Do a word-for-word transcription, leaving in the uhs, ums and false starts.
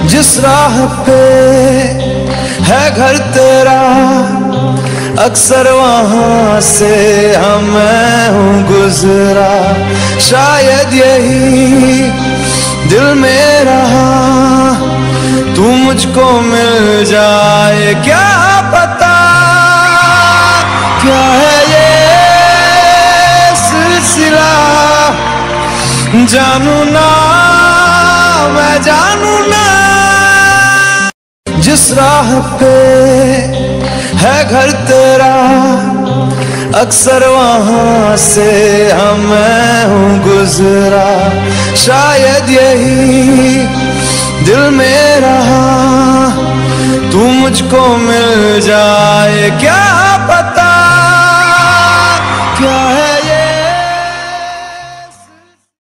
जिस राह पे है घर तेरा, अक्सर वहां से हम मैं हूँ गुजरा। शायद यही दिल में रहा, तू मुझको मिल जाए, क्या पता क्या है ये सिलसिला। जानू ना मैं जानू ना, जिस राह पे है घर तेरा, अक्सर वहां से हम मैं हूँ गुजरा। शायद यही दिल में रहा, तू मुझको मिल जाए, क्या पता